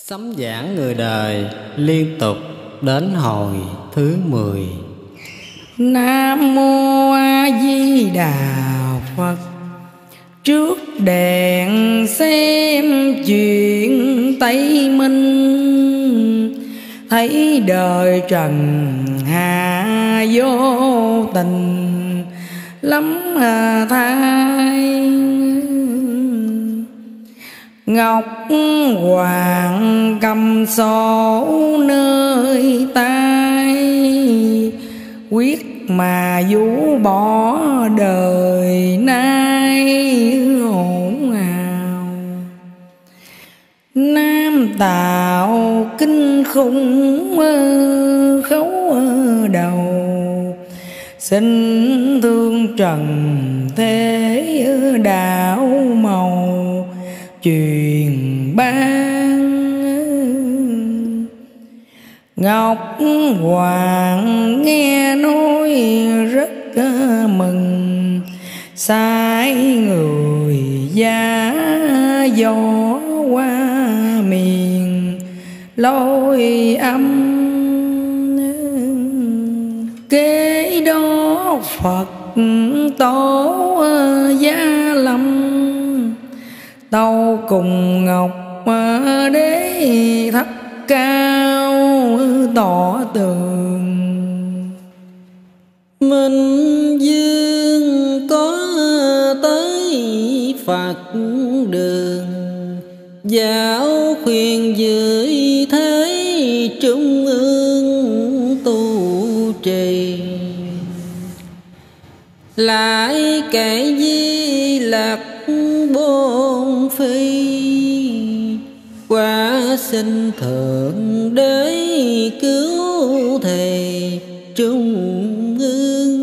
Sấm giảng người đời liên tục đến hồi thứ 10. Nam mô A Di Đà Phật. Trước đèn xem chuyện Tây Minh, thấy đời trần hạ vô tình lắm thay. Ngọc Hoàng cầm sổ nơi tay, quyết mà vũ bỏ đời nay hỗn hào. Nam tạo kinh khủng khấu đầu, xin thương trần thế đạo màu truyền ban. Ngọc Hoàng nghe nói rất mừng, sai người giá gió qua miền lôi âm. Kế đó Phật tổ Gia Lâm, tâu cùng Ngọc Đế thấp cao tỏ tường. Minh Dương có tới Phật đường, giáo khuyên dưới thế trung ương tu trì. Lại kể Di Lặc bổn phi, qua xin thượng đế cứu thầy trung ương.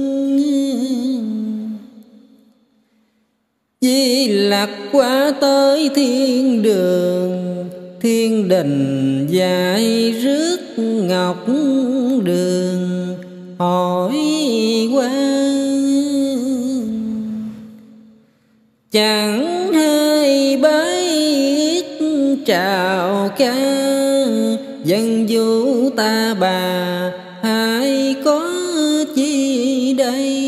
Di Lặc qua tới thiên đường, thiên đình dạy rước ngọc đường hỏi qua. Chẳng hay bái chào ca, dân du ta bà hay có chi đây.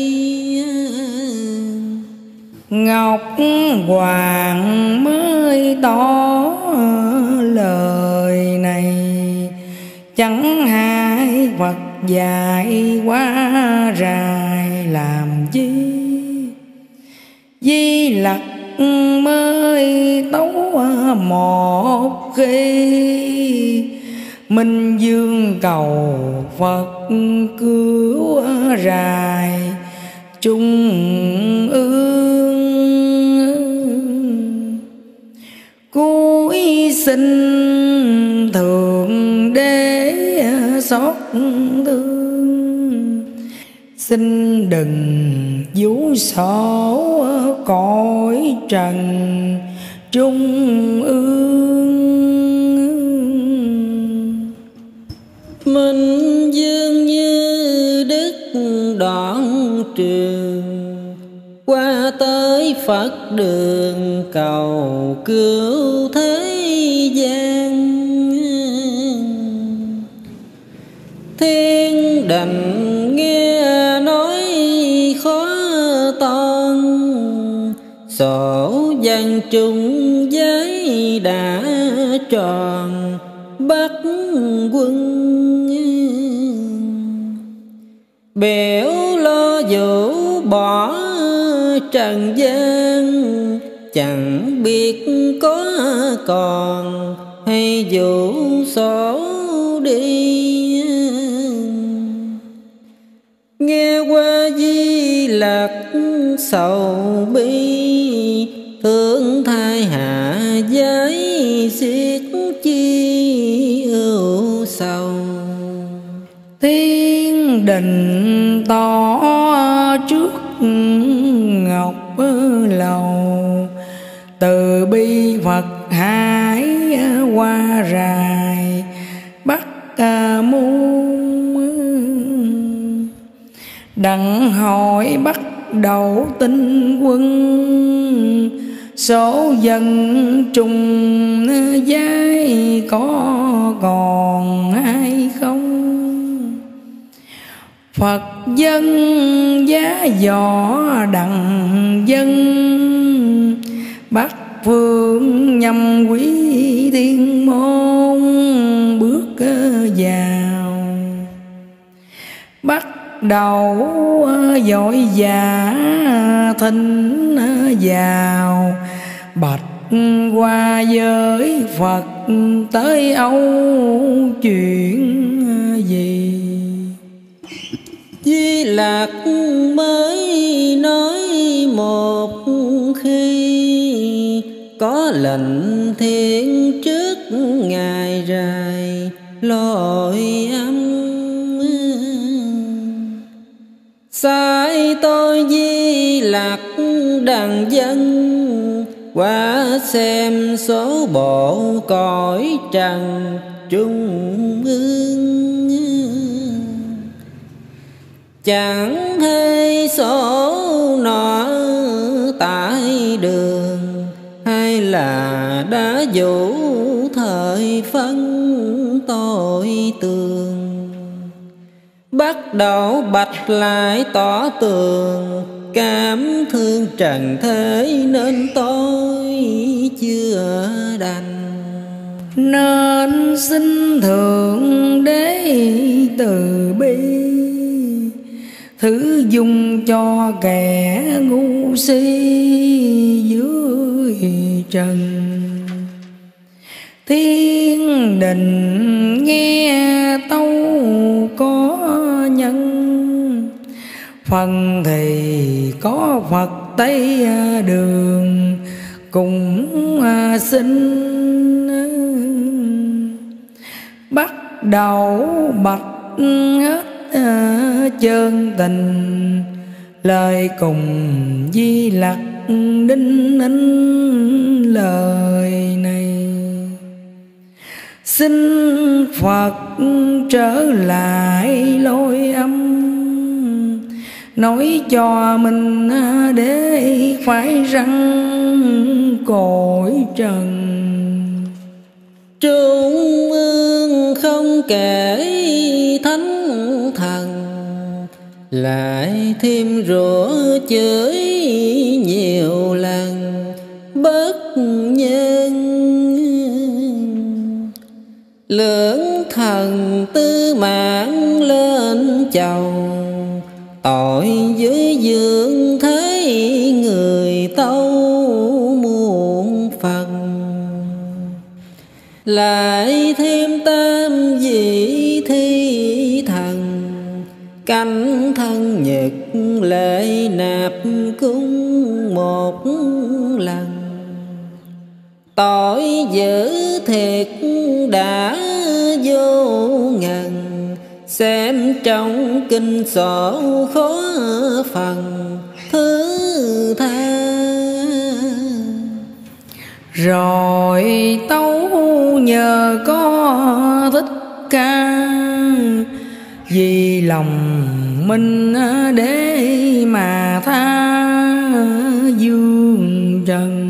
Ngọc Hoàng mới tỏ lời này, chẳng hai Phật dạy quá rài làm chi. Di Lặc mới tấu một khi, Minh Dương cầu Phật cứu rài trung ương. Cúi xin thượng đế xót thương, xin đừng vũ sổ cõi trần trung ương. Minh Dương như đức đoạn trường, qua tới Phật đường cầu cứu thế gian. Thiên đình nghe nói khó toan, sổ dân trung giấy đã tròn bắt quân. Biểu lo vũ bỏ trần gian, chẳng biết có còn hay vũ số đi. Nghe qua Di Lặc sầu bi, thương thai hạ giới xiết chi ưu sầu. Thiên đình tỏ trước ngọc lầu, từ bi Phật hải qua rài Bắc môn. Đặng hỏi bắt đầu tinh quân, số dân trùng giai có còn ai không? Phật dân giá võ đặng dân, Bắc phương nhằm quý thiên môn bước vào. Bắt đầu dội vã thinh vào, bạch qua với Phật tới Âu chuyện gì? Di Lặc mới nói một khi, có lệnh thiên trước ngài rài lội âm. Sai tôi Di Lặc đàn dân, qua xem số bộ cõi trần trung ương. Chẳng hay số nọ tại đường, hay là đã vũ thời phân tội tường. Bắt đầu bạch lại tỏ tường, cảm thương trần thế nên tôi chưa đành. Nên xin thượng đế từ bi, thứ dung cho kẻ ngu si dưới trần. Thiên đình nghe tâu có nhân, phần thì có Phật Tây Đường cùng xin. Bắt đầu bạch hết chân tình, lời cùng Di Lặc đinh ninh lời này. Xin Phật trở lại lối âm, nói cho mình để phải răng cõi trần. Trung ương không kể thánh thần, lại thêm rủa chửi nhiều lần bất nhân. Lưỡng thần tư mạng lên chầu, tội dưới dương thế người tâu muôn phần. Lại thêm tam vị thi thần, canh thân nhật lễ nạp cúng một lần. Tội dữ thiệt đã vô ngần, xem trong kinh sổ khó phần thứ tha. Rồi tấu nhờ có Thích Ca, vì lòng mình để mà tha dương trần.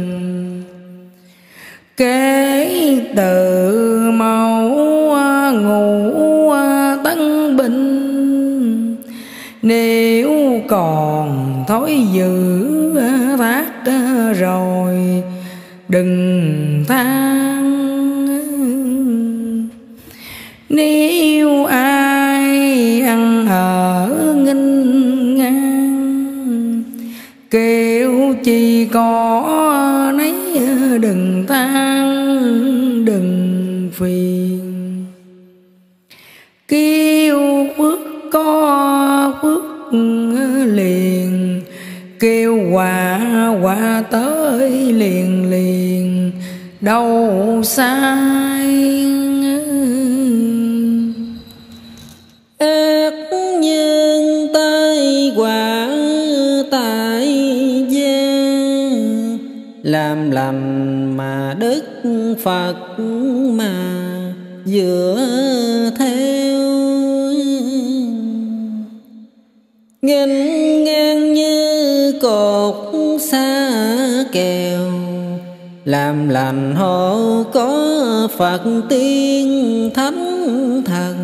Kể từ mẫu ngũ tân bình, nếu còn thói dữ thác rồi đừng than. Nếu ai ăn ở nghinh ngang, kêu chỉ có nấy đừng than đừng phiền. Kêu phước có phước liền, kêu quả quả tới liền liền đâu sai. Ác nhân tai quả tại gia, làm lành mà đức Phật mà dựa theo. Nghênh ngang như cột xa kèo, làm lành hộ có Phật tiên thánh thần.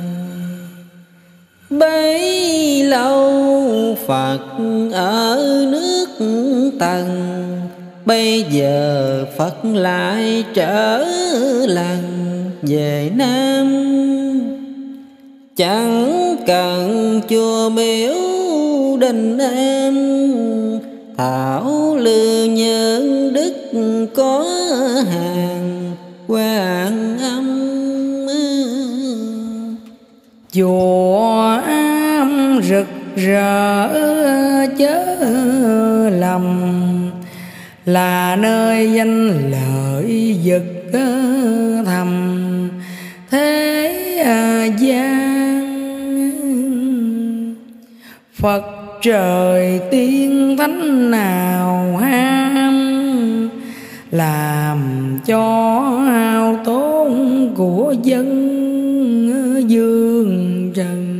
Bấy lâu Phật ở nước Tần, bây giờ Phật lại trở lần về Nam. Chẳng cần chùa miếu đình am, thảo lư nhân đức có hàng Quan Âm. Chùa am rực rỡ chớ lầm, là nơi danh lợi vực thầm thế gian. Phật trời tiên thánh nào ham, làm cho hao tốn của dân dương trần.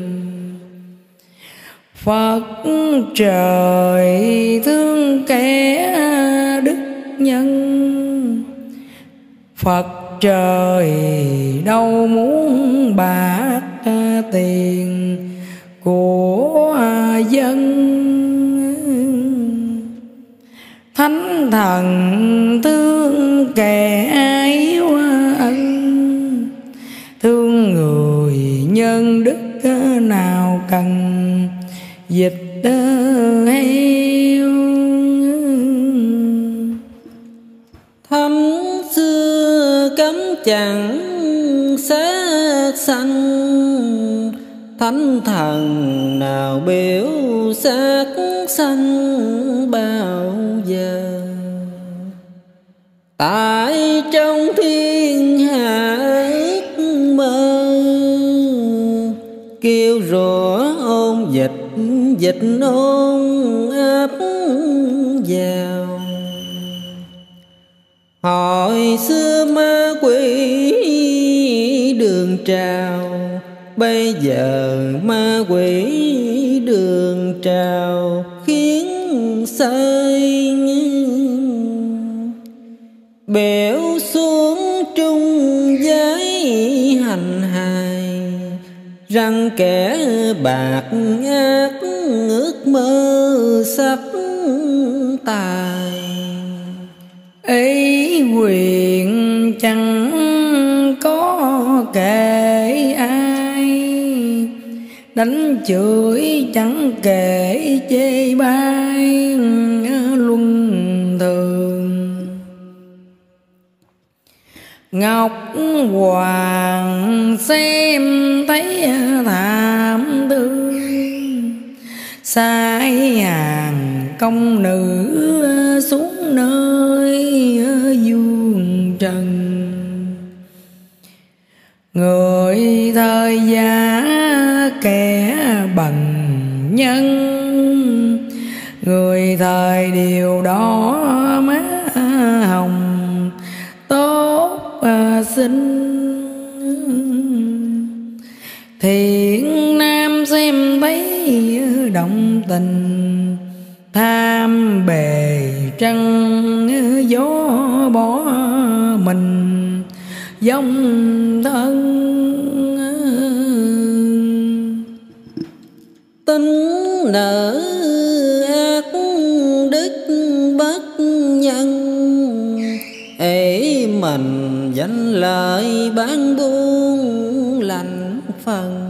Phật trời thương kẻ đức nhân, Phật trời đâu muốn bạc tiền của dân. Thánh thần thương kẻ yếu ân, thương người nhân đức nào cần dịch heo. Thánh xưa cấm chẳng sát sanh, thánh thần nào biểu sát sanh bao giờ. Tại trong thiên hạ ước mơ, kêu rủa ôn dịch dịch ôn áp vào. Hồi xưa ma quỷ đường trào, bây giờ ma quỷ đường trào khiến say. Biểu xuống trung giới hành hài, răng kẻ bạc ác ước mơ sắc tài. Ấy quyền chẳng có kể ai, đánh chửi chẳng kể chê bai luân thường. Ngọc Hoàng xem thấy thảm thương, sai hàng công nữ xuống nơi dương trần. Người thời giá kẻ bằng nhân, người thời điều đó má hồng tốt xinh. Thiện nam xem thấy động tình, tham bề trăng gió bỏ mình dòng thân. Tính nợ ác đức bất nhân, ấy mình danh lợi bán buôn lành phần.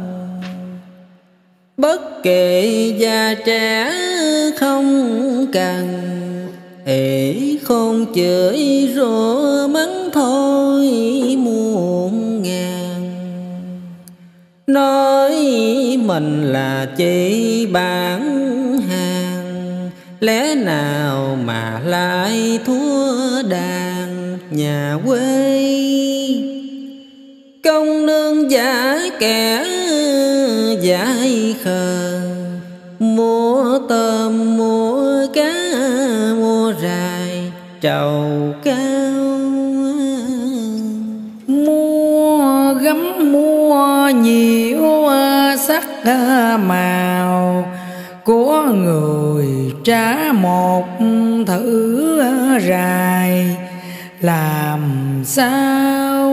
Bất kể già trẻ không cần, ỷ khôn chửi rủa mắng thôi muôn ngàn. Nói mình là chỉ bán hàng, lẽ nào mà lại thua đàn nhà quê. Công nương giả kẻ dại khờ, mua tôm mua cá mua rài trầu cao. Mua gấm mua nhiều sắc màu, của người trả một thử rài làm sao.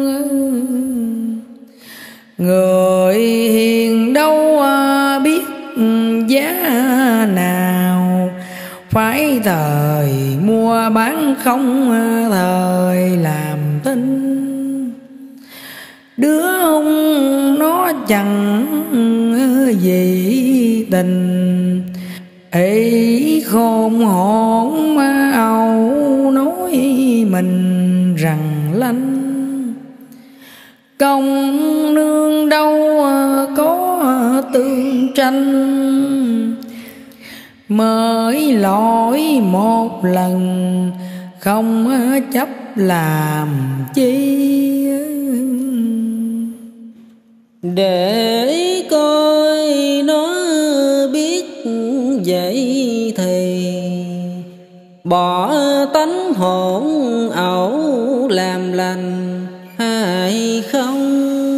Người hiền đâu biết giá nào, phải thời mua bán không thời làm tin. Đứa hung nó chẳng gì tình, ấy khôn hồn âu nói mình rằng lanh. Công nương đâu có tương tranh, mới lỗi một lần không chấp làm chi. Để coi nó biết vậy thì bỏ tánh hỗn ẩu làm lành hay không.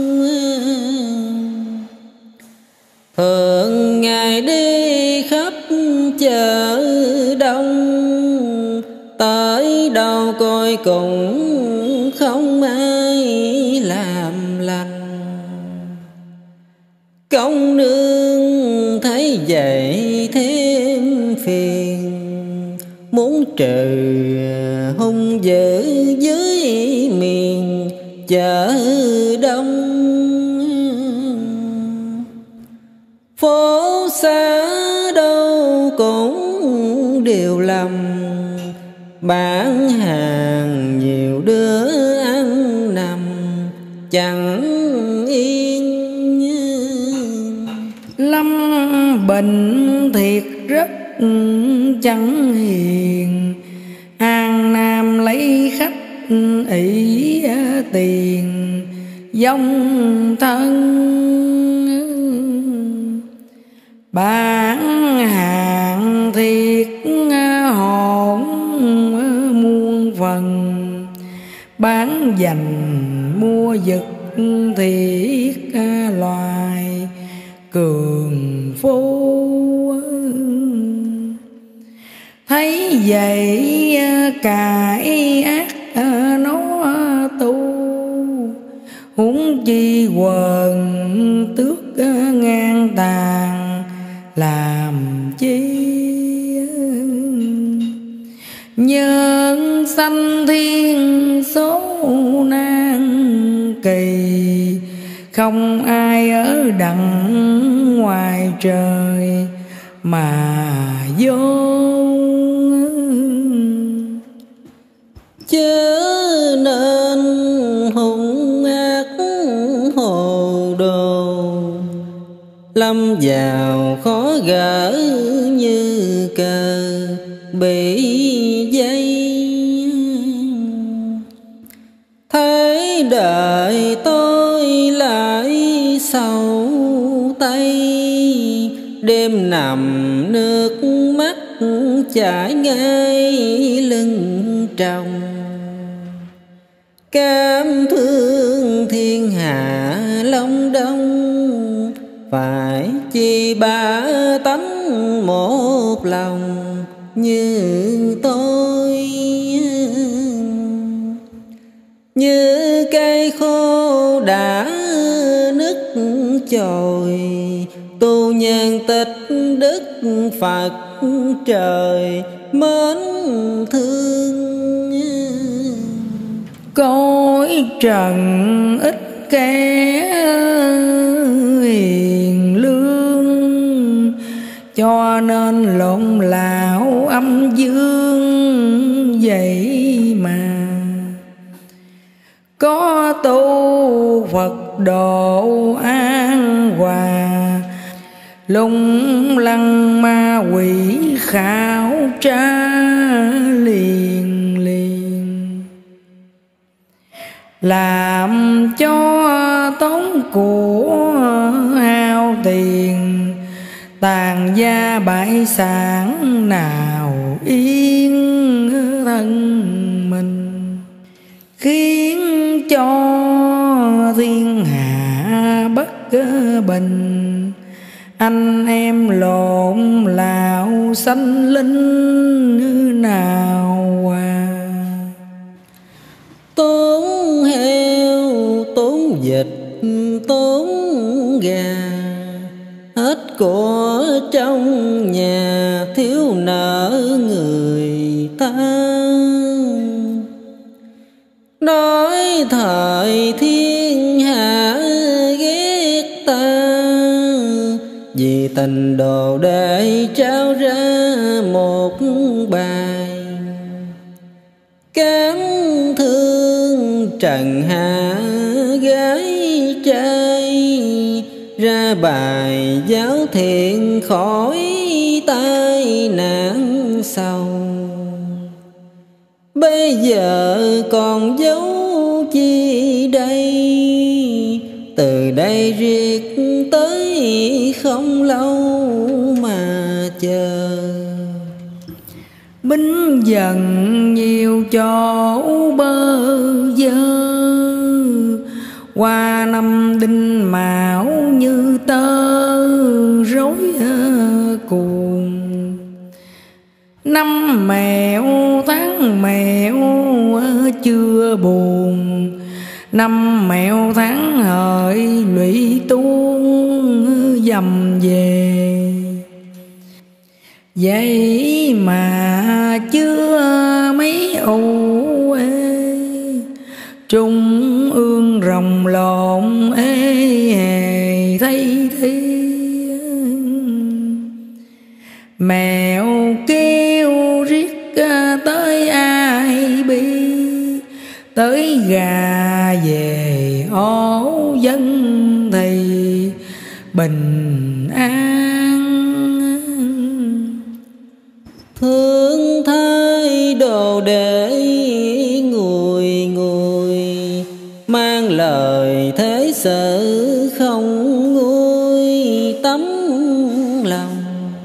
Thường ngày đi khắp chợ đông, tới đâu coi cũng không ai làm lành. Công nương thấy vậy thêm phiền, muốn trừ hung dữ dưới miền chợ đông. Phố xá đâu cũng đều lầm, bán hàng nhiều đứa ăn nằm chẳng yên. Lâm Bình thiệt rất chẳng hiền, An Nam lấy khách ỷ tiền dòng thân. Bán hàng thiệt hồn muôn phần, bán dành mua giật thiệt loài cường phu. Thấy vậy cải ác nó tu, huống chi quần tước ngang tàn làm chi. Nhân sanh thiên số nan kỳ, không ai ở đặng ngoài trời mà vô. Chớ nên hung ác hồ đồ, lâm vào khó gỡ như cờ bị dây. Thấy đời tôi lại sầu tay, đêm nằm nước mắt chảy ngay lưng tròng. Cam thương thiên hạ long đông, phải chi ba tánh một lòng như tôi. Như cây khô đã nứt chồi, tu nhân tích đức Phật trời mến thương. Cõi trần ít kẻ hiền lương, cho nên lộn lão âm dương vậy mà. Có tu Phật độ an hòa, lung lăng ma quỷ khảo tra liền liền. Làm cho tốn của hao tiền, tàn gia bại sản nào yên thân mình. Khiến cho thiên hạ bất bình, anh em lộn lạo sanh linh nào à. tốn heo tốn vịt tốn gà, hết của trong nhà thiếu nợ người ta. Nói thời thiên hạ ghét ta, vì tình đồ đệ trao ra một bài. Cám thương trần hạ gái trai, ra bài giáo thiện khỏi tai nạn sầu. Bây giờ còn giấu chi đây, từ đây riết tới không lâu mà chờ. Bính dần nhiều chỗ bơ vơ, qua năm đinh mão như tơ rối cuồng. Năm mẹo tháng mẹo chưa buồn, năm mẹo tháng hợi lụy tuôn dầm về. Vậy mà chưa mấy âu ê, trung ương rồng lộn ê hề thấy thi. Mèo kêu riết tới ai bi, tới gà về ổ dân thì bình an. Thương thay đồ để ngùi ngùi, mang lời thế sự không nguôi tấm lòng.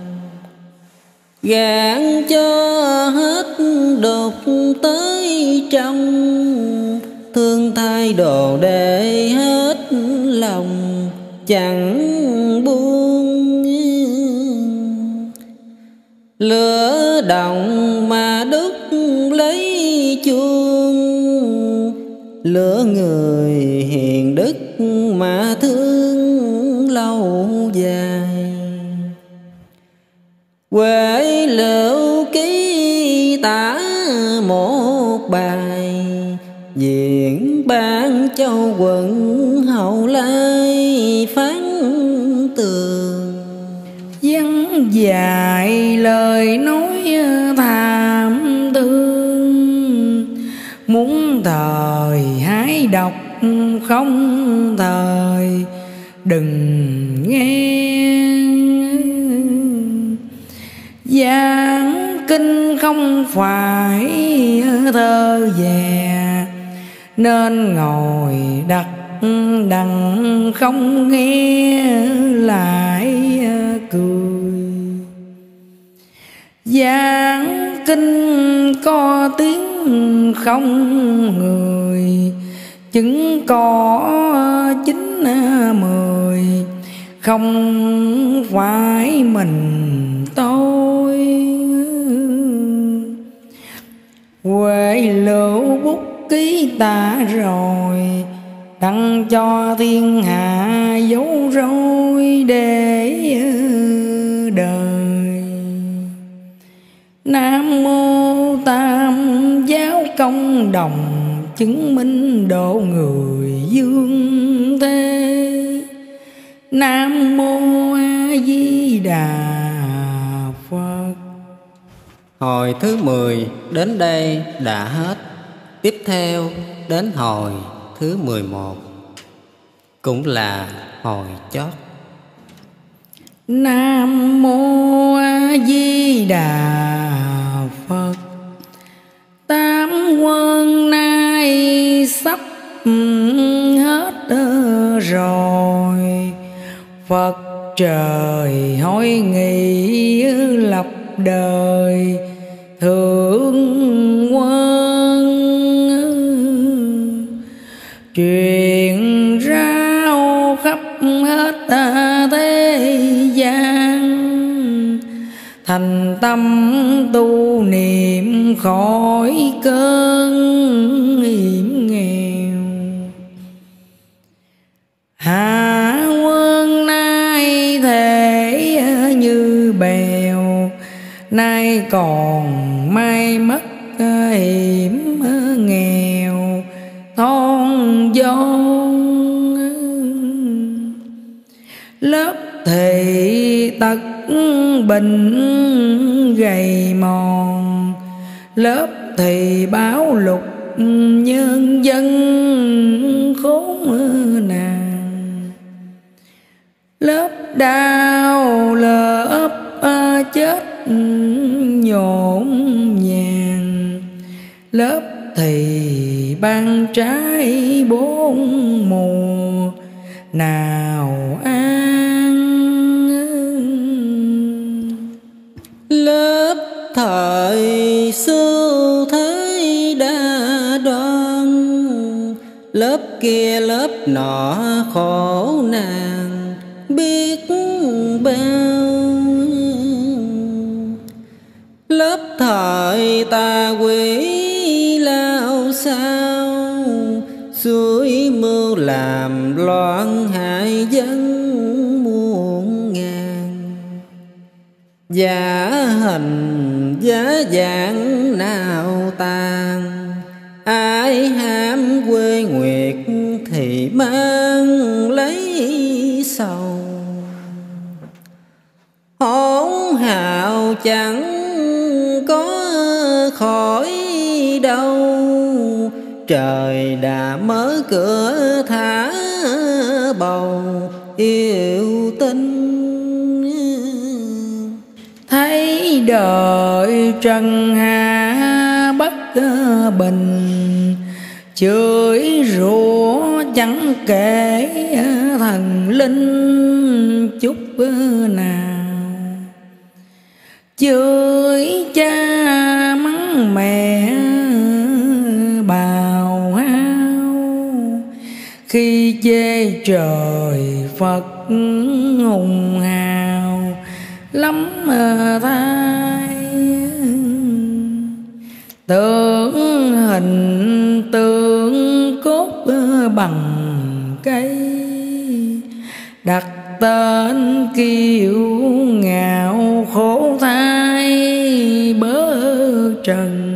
Gạn cho hết đột tới trong, thương thay đồ để hết lòng chẳng buông. Lửa đồng mà đúc lấy chuông, lửa người hiền đức mà thương lâu dài. Quế Lựu ký tả một bài, diễn ban châu quận Hậu Lai phán tường. Văn dài lời nói thảm thương, muốn thời hãy đọc không thời đừng nghe. Giảng kinh không phải thơ về, nên ngồi đặt đằng không nghe lại cười. Giảng kinh có tiếng không người, chứng có 9-10, không phải mình tôi. Quế Lựu bút ký tả rồi, đặng cho thiên hạ dấu rối để đời. Nam mô Tam giáo công đồng, chứng minh độ người dương thế. Nam mô A Di Đà Phật. Hồi thứ 10 đến đây đã hết. Tiếp theo đến hồi thứ 11, cũng là hồi chót. Nam mô A Di Đà Phật. Tam quân nay sắp hết rồi, Phật trời hối nghị lập đời thượng quân. Truyền rao khắp hết thế gian, thành tâm tu niệm khỏi cơn hiểm nghèo. Hạ quân nay thể như bèo, nay còn mai mất hiểm nghèo thon giòn. Lớp thì tật bệnh gầy mòn, lớp thì báo lục nhân dân khốn nạn. Lớp đau lớp chết nhộn nhàng, lớp thì ban trái bốn mùa nào an. Lớp thời xưa thế đã đoan, lớp kia lớp nọ khổ nạn biết bao. Lớp thời ta quỷ lao sao, suối mưu làm loạn hại dân muôn ngàn. Giả hình giả dạng nào tàn, ai ham quê nguyệt thì mang lấy sầu. Hỗn hào chẳng có khỏi đâu, trời đã mở cửa thả bầu yêu tinh. Thấy đời trần hạ bất bình, chửi rủa chẳng kể thần linh chút nào. Chửi cha mắng mẹ bào hao, khi chê trời Phật hùng hào lắm thay. Tượng hình tượng cốt bằng cây, đặt tên kiêu ngạo khổ thai bớ trần.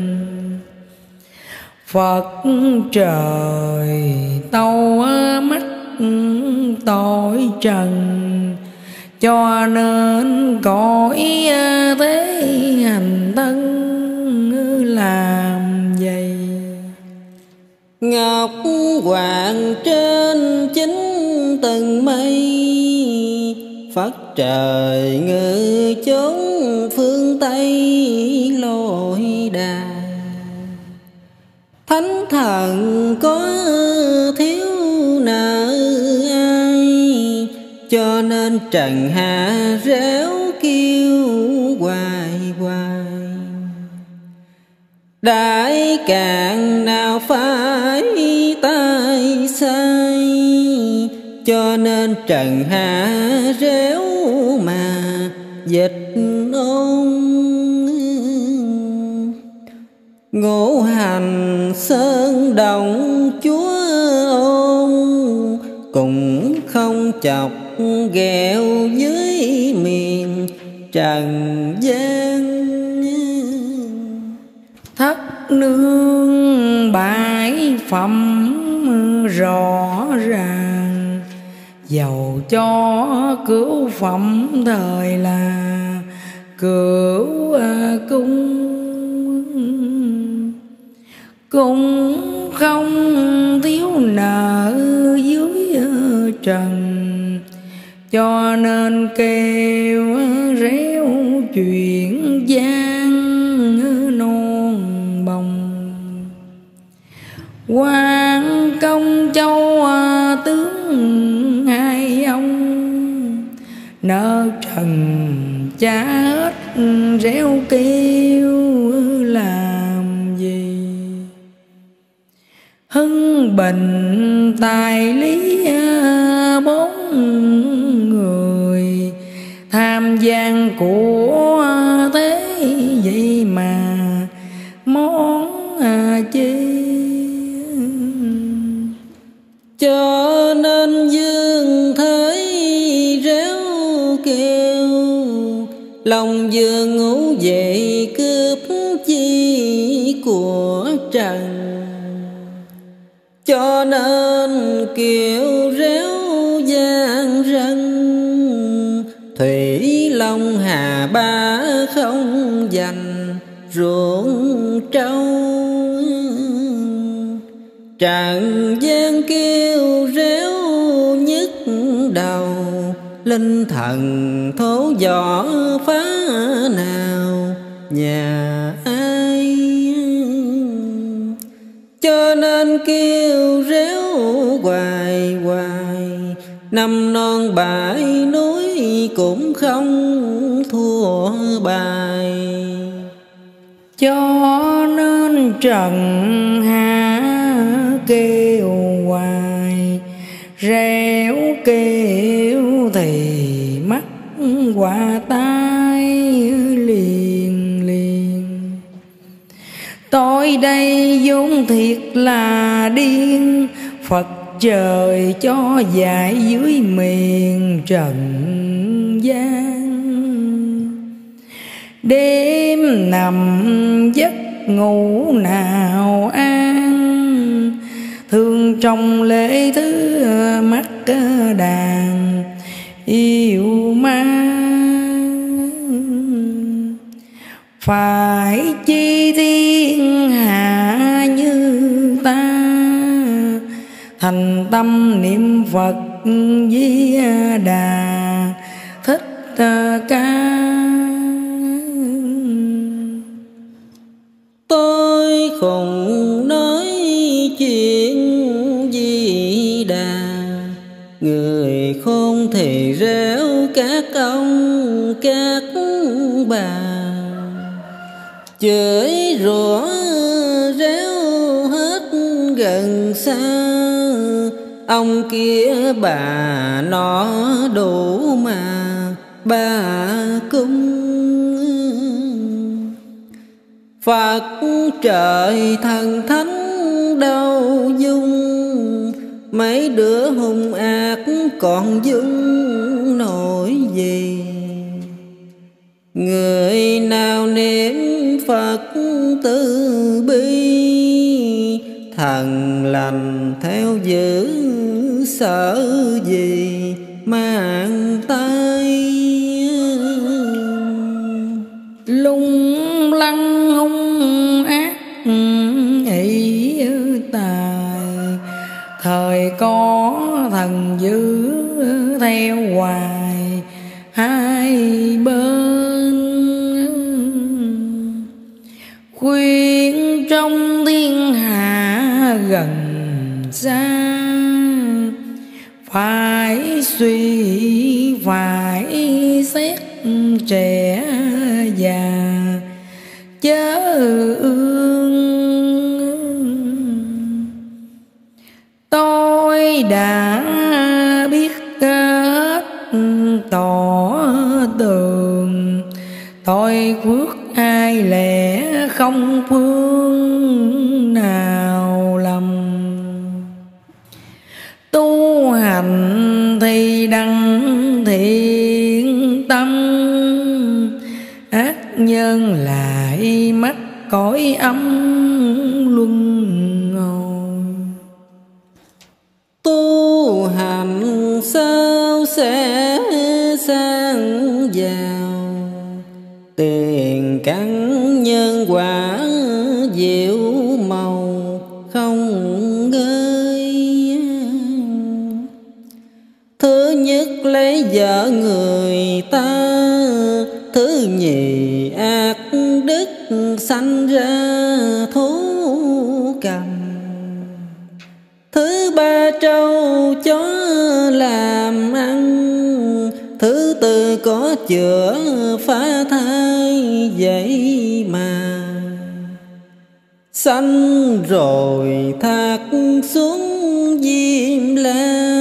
Phật trời tâu mắt tội trần, cho nên cõi thế hành thân làm vậy. Ngọc hoàng trên chính tầng mây, Phật trời ngự chốn phương Tây lôi đài. Thánh thần có thiếu nợ ai, cho nên trần hạ réo kêu hoài hoài. Đại cạn nào phải tay sai, cho nên trần hạ réo mà dịch ôn. Ngũ hành sơn động chúa ôn, cũng không chọc ghẹo dưới miền trần gian. Thất nương bãi phẩm rõ ràng, dầu cho cứu phẩm thời là cửu cung. Cũng không thiếu nợ dưới trần, cho nên kêu réo chuyện gian non bồng. Quan Công Châu tướng hai ông, nợ trần trả hết réo kêu làm gì. Hưng Bình tài lý bốn người, tham gian của vậy mà món chi. Cho nên dương thấy réo kêu, lòng vừa ngủ dậy cướp chi của trần. Cho nên kêu réo gian rân, thủy long hà ba không dành ruộng trâu. Trần gian kêu réo nhức đầu, linh thần thố võ phá nào nhà ai. Cho nên kêu réo hoài hoài, năm non bãi núi cũng không thua bài. Cho nên trần hạ kêu hoài, réo kêu thì mắt qua tai liền liền. Tôi đây vốn thiệt là điên, Phật trời cho dạy dưới miền trần gian. Đêm nằm giấc ngủ nào an, thương trong lễ thứ mắt đàn yêu ma. Phải chi thiên hạ như ta, thành tâm niệm Phật Di Đà Thích Ca. Tôi không nói chuyện Di Đà, người khôn thì réo các ông các bà. Chửi rủa réo hết gần xa, ông kia bà nó đủ mà bà cung. Phật trời thần thánh đâu dung, mấy đứa hung ác còn dung nổi gì. Người nào niệm Phật từ bi, thần lành theo giữ sợ gì mang tay. Lung lăng hung ác ấy tài, thời có thần dữ theo hoài hai bên. Khuyên trong thiên hạ gần xa, phải suy phải xét trẻ già chớ ương. Tôi đã biết hết tỏ tường, tôi phước ai lẽ không phương nào lầm. Tu hành thì đặng thiện tâm, ác nhân lại mắc cõi âm luân hồi. Tu hành sao sẽ sang giàu, tiền căn nhân quả diệu màu không ngơi. Thứ nhất lấy vợ người ta, thứ nhì ác đức sanh ra thú cầm. Thứ ba trâu chó làm ăn, thứ tư có chữa phá thai vậy mà. Sanh rồi thác xuống diêm la,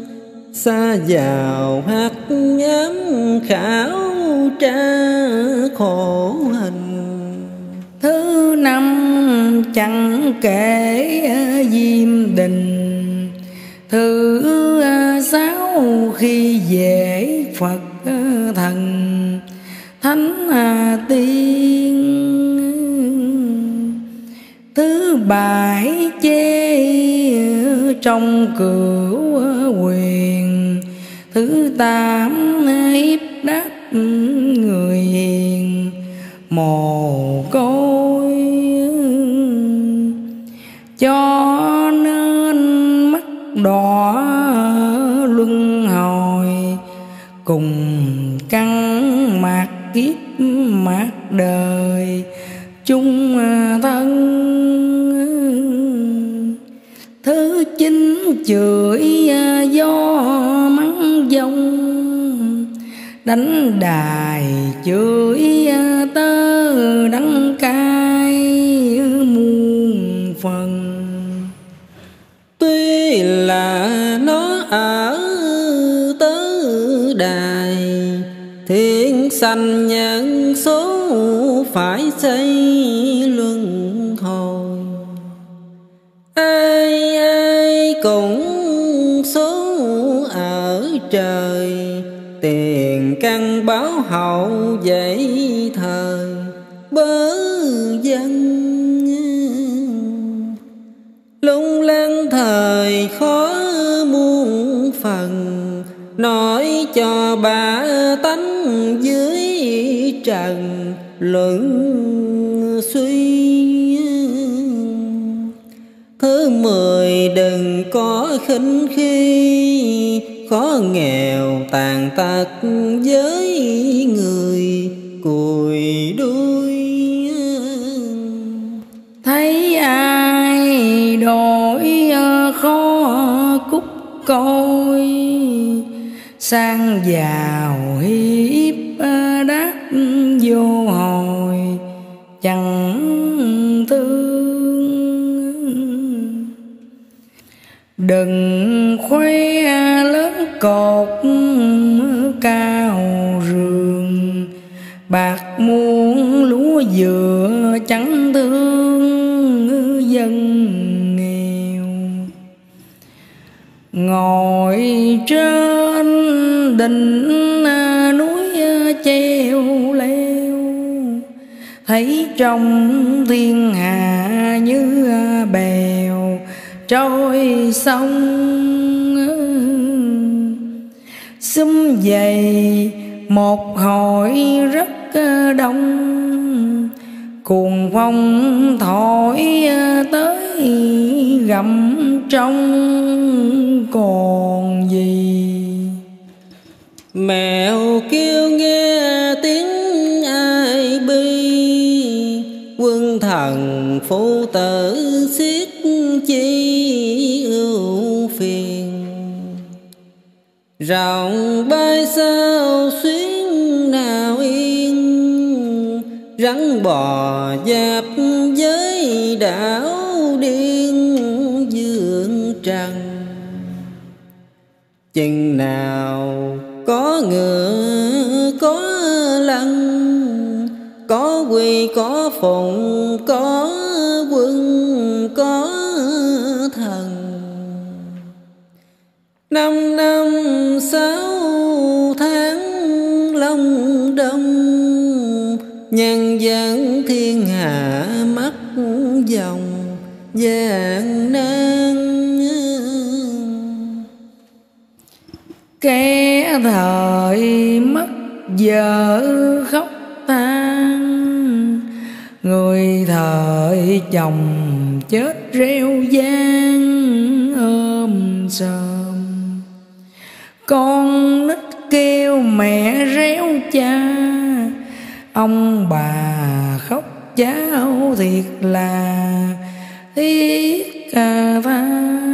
xa vào hắc ám khảo tra khổ hình. Thứ năm chẳng kể Diêm Đình. Thứ sáu khi về Phật thần Thánh Tiên. Thứ bảy chế trong cửu quyền. Thứ tám hiếp đáp người hiền mồ côi. Cho nên mắt đỏ luân hồi cùng căng mạt kiếp mạt đời chung thân. Thứ chín chửi gió mắng dông. Đánh đài chửi tơ đắng cay muôn phần. Tuy là nó ở tứ đài, thiên sanh nhân số phải xây luân hồi. Ai ai cũng số ở trời, tiền căn báo hậu dậy thời bớ dân. Lung lăng thời khó muôn phần, nói cho ba tánh dưới trần luận suy. Thứ 10 đừng có khinh khi, khó nghèo tàn tật với người cùi đuôi. Thấy ai đổi khó cúc coi, sang giàu hiếp đáp vô hồi chẳng thương. Đừng khoe lớn cột cao rường, bạc muôn lúa dừa chẳng thương dân nghèo. Ngồi trên đỉnh núi treo leo, thấy trong thiên hạ như bèo trôi sông. Xúm dày một hội rất đông, cuồng phong thổi tới gặm trong còn gì. Mèo kêu nghe tiếng ai bi, quân thần phụ tử xiết chi ưu phiền. Rồng bay sao xuyến nào yên, rắn bò giáp với đảo điên dương trần. Chừng nào có ngựa có lân, có quy có phụng có quân có thần. 5 năm 6 tháng long đông, nhân dân thiên hạ mắc dòng gian nan. Kẻ thời mất vợ khóc than, người thời chồng chết reo vang ôm sòm. Con nít kêu mẹ réo cha, ông bà khóc cháu thiệt là thiết tha.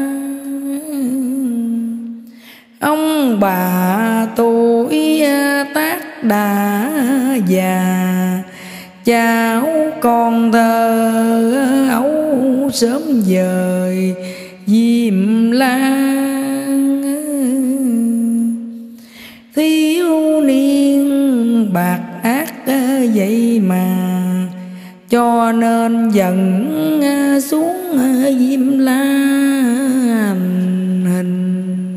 Ông bà tuổi tác đã già, cháu con thơ ấu sớm dời diêm lan. Thiếu niên bạc ác vậy mà, cho nên dần xuống Diêm La hình.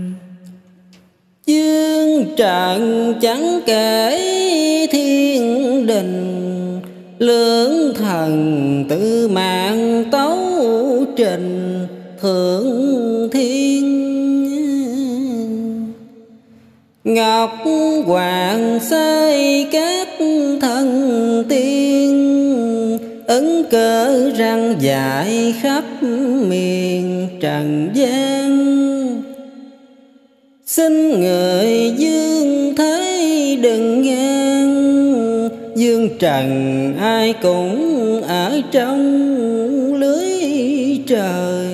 Dương trận chẳng kể thiên đình, lưỡng thần tự mạng tấu trình thượng thiên. Ngọc hoàng xây các thần tiên, ấn cỡ răng dại khắp miền trần gian. Xin người dương thế đừng ngang, dương trần ai cũng ở trong lưới trời.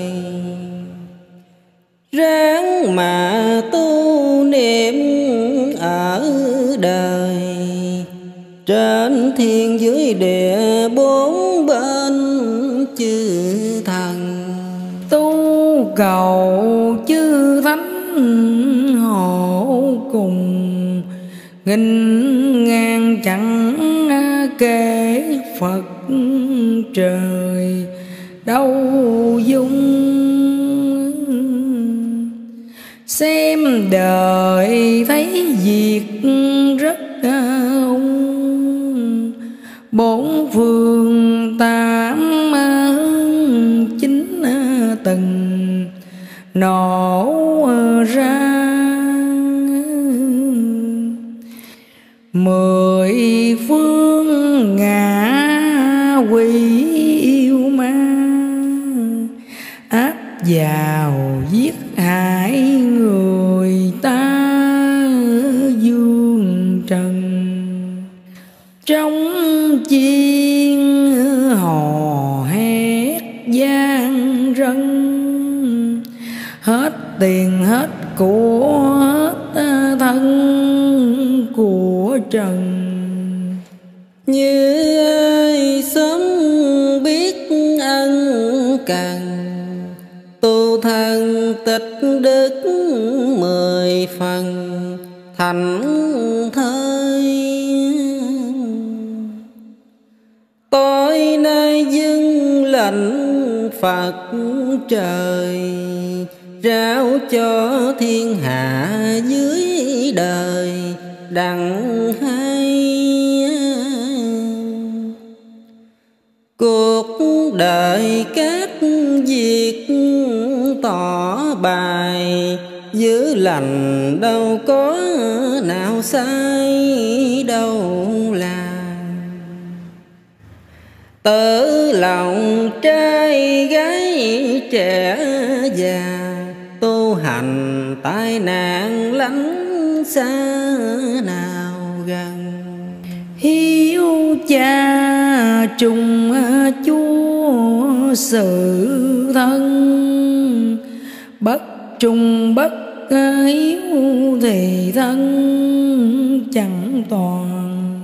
Ráng mà tu niệm ở đời, trên thiên dưới địa bốn bên chư thần. Tu cầu chư thánh hộ cùng, nghìn ngàn chẳng kể Phật trời đâu dung. Xem đời thấy việc rất ung, bốn phương tám chín tầng nổ ra. 10 phương ngạ quỷ yêu ma, áp vào giết hại người ta dương trần. Trong chiên hò hét gian rân, hết tiền hết của hết thân của trần. Như ai sớm biết ân cần, tu thân tích đức 10 phần thành thơi. Tối nay dâng lệnh Phật trời, rao cho thiên hạ dưới đời đặng hay. Cuộc đời các việc tỏ bài, giữ lành đâu có nào sai đâu là. Tự lòng trai gái trẻ già, tu hành tai nạn lánh xa nào gần. Hiếu cha trùng chúa sự thân, bất trùng bất hiếu thì thân chẳng toàn.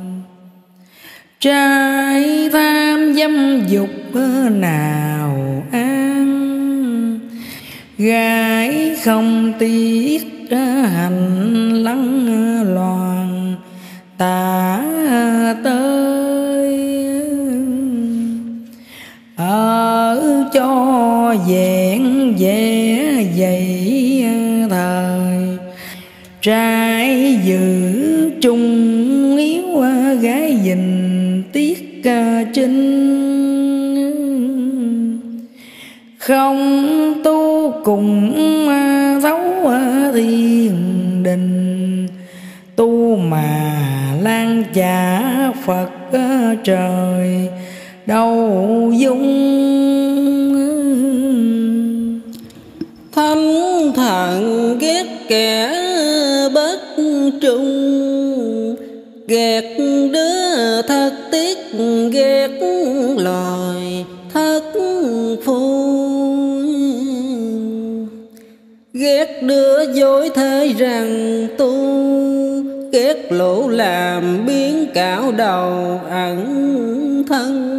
Trai tham dâm dục nào an, gái không tiếc hành lăng loàn tả tới. Ở cho vẹn vẻ dậy thời, trai giữ trung yếu gái dình tiết trinh. Không tu cùng thấu thiên đình, tu mà lan trả Phật trời đâu dung. Thánh thần ghét kẻ bất trung, ghét đứa thất tiết, ghét loài thất phu. Ghét đứa dối thế rằng tu, ghét lỗ làm biến cạo đầu ẩn thân.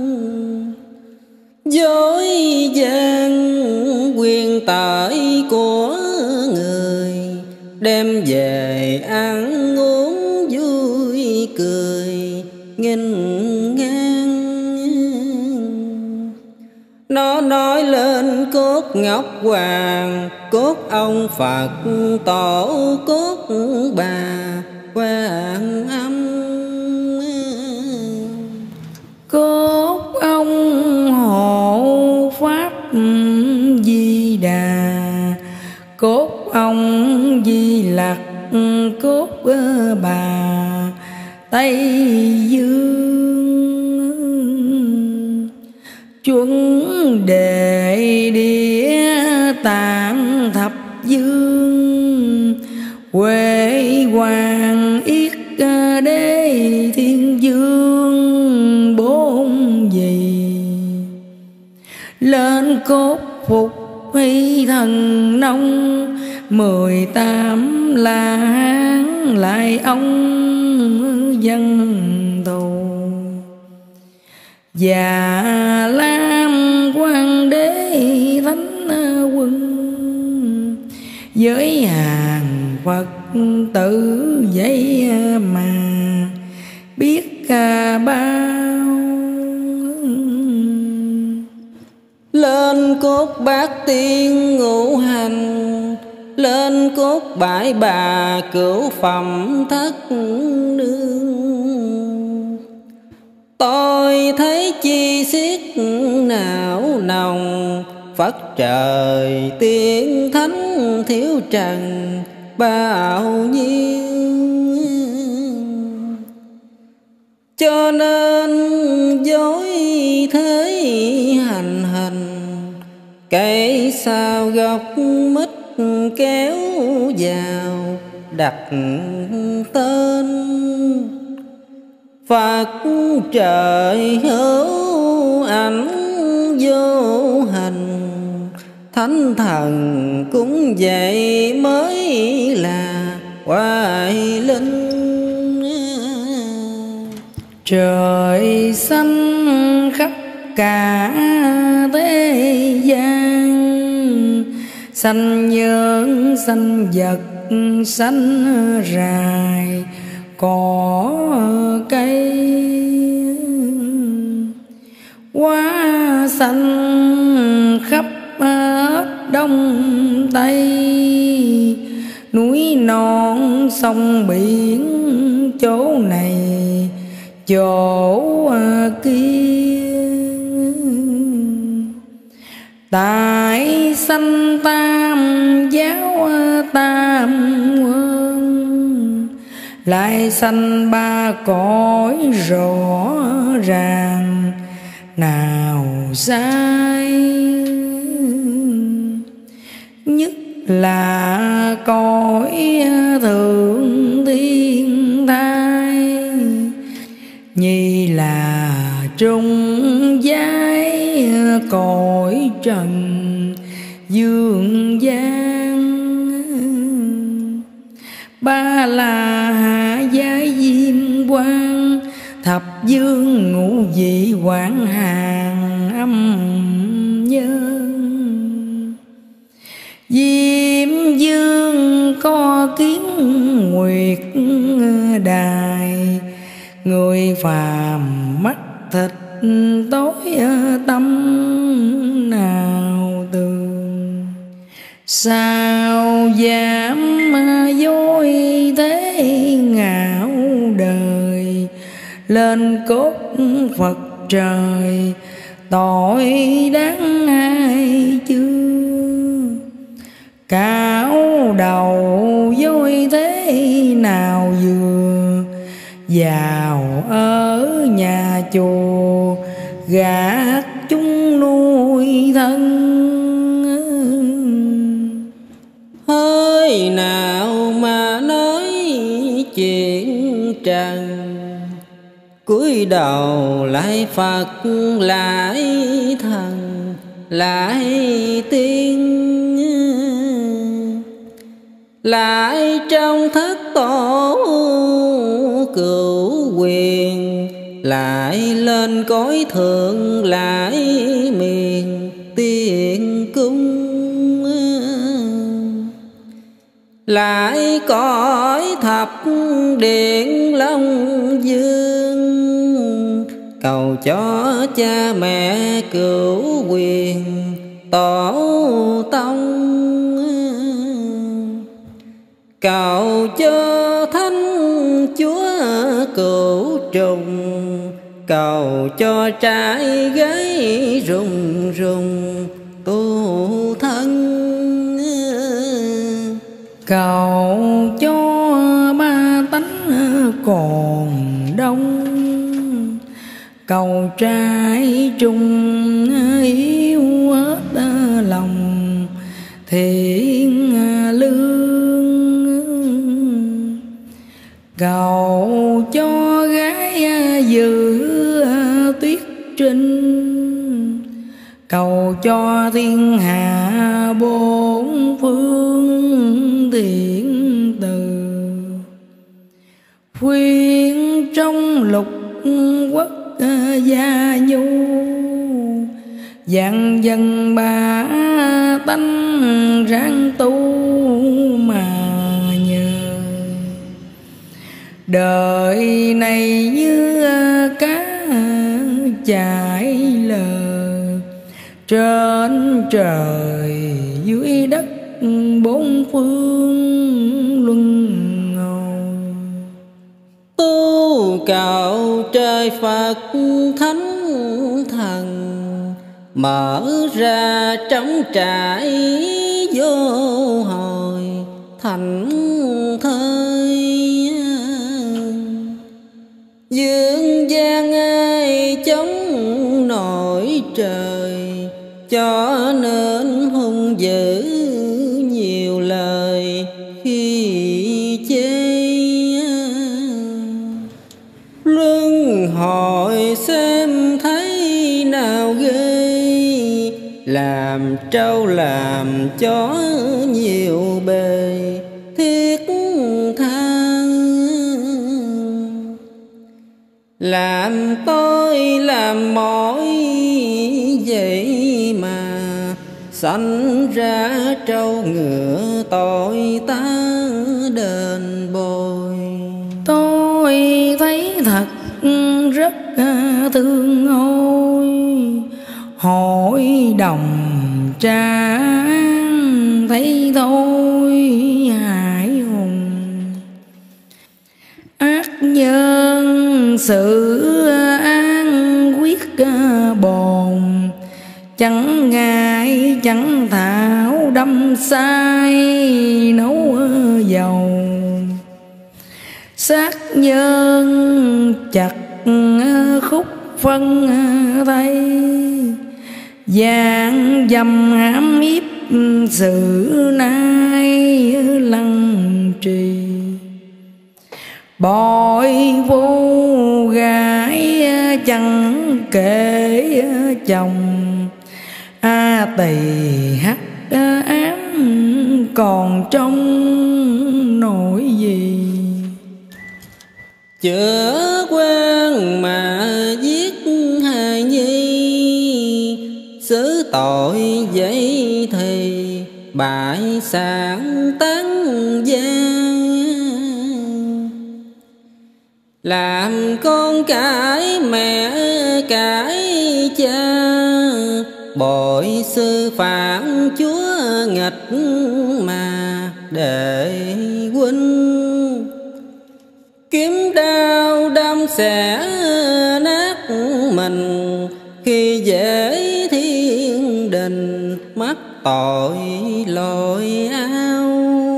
Dối gian quyền tải của người, đem về ăn uống vui cười nghìn Nó nói lên cốt ngọc hoàng, cốt ông Phật tổ, cốt bà Quan Âm. Cốt ông hộ pháp Di Đà, cốt ông Di Lặc, cốt bà Tây Dương. Chuẩn đề địa tạng thập dương, Huệ hoàng yết đế thiên dương bốn vị. Lên cốt phục hy thần nông, 18 La Hán lại ông dân tù. Già Lam Quang Đế Thánh Quân, với hàng Phật tử vậy mà biết bao. Lên cốt bát tiên ngũ hành, lên cốt bãi bà cửu phẩm thất nương. Tôi thấy chi xiết não nồng, Phật trời tiên thánh thiếu trần bao nhiêu. Cho nên dối thế hành hình, cây sao gốc mít kéo vào đặt tên. Phật trời hữu ảnh vô hình, thánh thần cũng vậy mới là hoài linh. Trời xanh khắp cả thế gian, xanh nhân xanh vật xanh rài cỏ cây. Hoa xanh khắp đông tây, núi non sông biển chỗ này chỗ kia. Tại sanh tam giáo tam quân, lại sanh ba cõi rõ ràng nào sai. Nhất là cõi thượng thiên thai, nhì là trung giai cõi trần dương gian, ba là hạ giai diêm quang, thập dương ngũ vị quảng hàng âm nhân. Diêm dương có kiến nguyệt đài, người phàm mắt thịt tối tâm nào tường. Sao dám dối thế ngạo đời, lên cốt Phật trời tội đáng ai chưa. Cạo đầu dối thế nào vừa, vào ở nhà chùa gạt chúng nuôi thân. Hơi nào mà nói chuyện trần, cúi đầu lại Phật lại thần lại tiên, lại trong thất tổ cửu quyền, lại lên cõi thượng lại miền tiên cung, lại cõi thập điện Long Dương, cầu cho cha mẹ cửu quyền tổ tông, cầu cho thánh chúa cửu trùng, cầu cho trai gái rùng rùng tu thân, cầu cho ba tánh còn đông, cầu trai trung yêu hết lòng thiện lương, cầu cho gái giữ tuyết trinh, cầu cho thiên hạ bốn phương thiện từ, khuyên trong lục quốc gia nhu, vạn dân ba tánh ráng tu mà nhờ. Đời này như cá chải lờ, trên trời dưới đất bốn phương luân hồi. Tu cầu trời Phật thánh thần, mở ra trống trải vô hồi thành thơi. Dương gian ai chống nổi trời, cho nên hung dữ nhiều lời khi chê. Luân hồi xem thấy nào ghê, làm trâu làm chó nhiều bề thiết tha, làm tôi làm mỏi vậy mà sanh ra trâu ngựa tội ta đền bồi. Tôi thấy thật rất thương ôi, hội đồng tráng thấy thôi hải hùng, ác nhân sự an quyết bồn, chẳng ngại chẳng thảo đâm sai nấu dầu, sát nhân chặt khúc phân tay, gian dâm hãm hiếp sự nay lăng trì, bội vô gái chẳng kể chồng, tỳ hắc ám còn trong nỗi gì. Chữa quan mà giết hài nhi, xử tội vậy thì bại sản tán gian, làm con cãi mẹ cãi cha, bội sư phản chúa nghịch mà để huynh, kiếm đao đâm xẻ nát mình, khi dễ thiên đình mắc tội lội ao,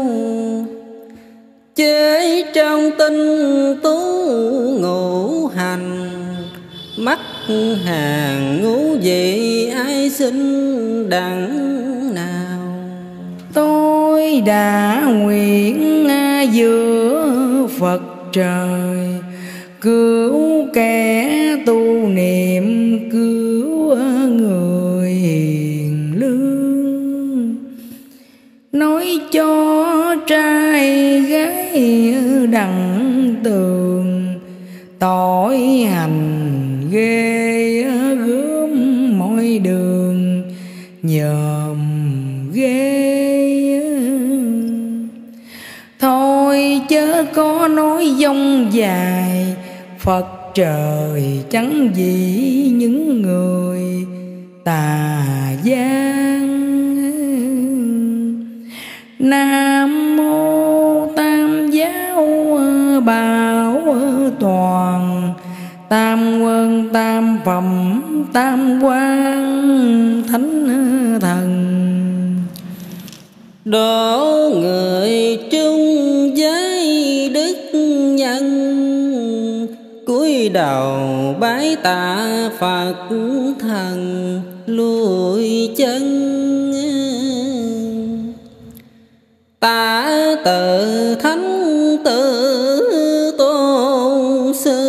chế trong tinh tú ngũ hành, mắc hàng ngũ vị ai xin đặng nào. Tôi đã nguyện giữa Phật trời, cứu kẻ tu niệm, cứu người hiền lương, nói cho trai gái đặng tường, tội hành ghê gớm mọi đường nhòm ghê. Thôi chớ có nói dông dài, Phật trời chẳng vì những người tà gian. Nam mô Tam giáo bảo toàn, tam quân tam phẩm tam quan thánh thần. Độ người chung với đức nhân, cúi đầu bái tạ Phật thần lùi chân. Tạ tự thánh tử tôn sư,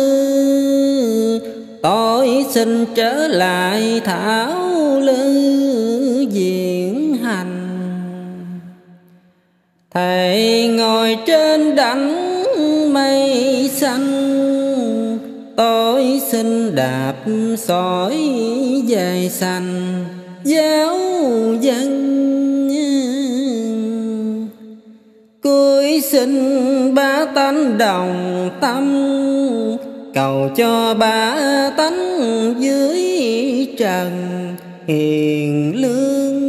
tôi xin trở lại thảo lư diễn hành. Thầy ngồi trên đảnh mây xanh, tôi xin đạp sỏi dài xanh giáo dân. Cúi xin ba tánh đồng tâm, cầu cho ba tánh dưới trần hiền lương.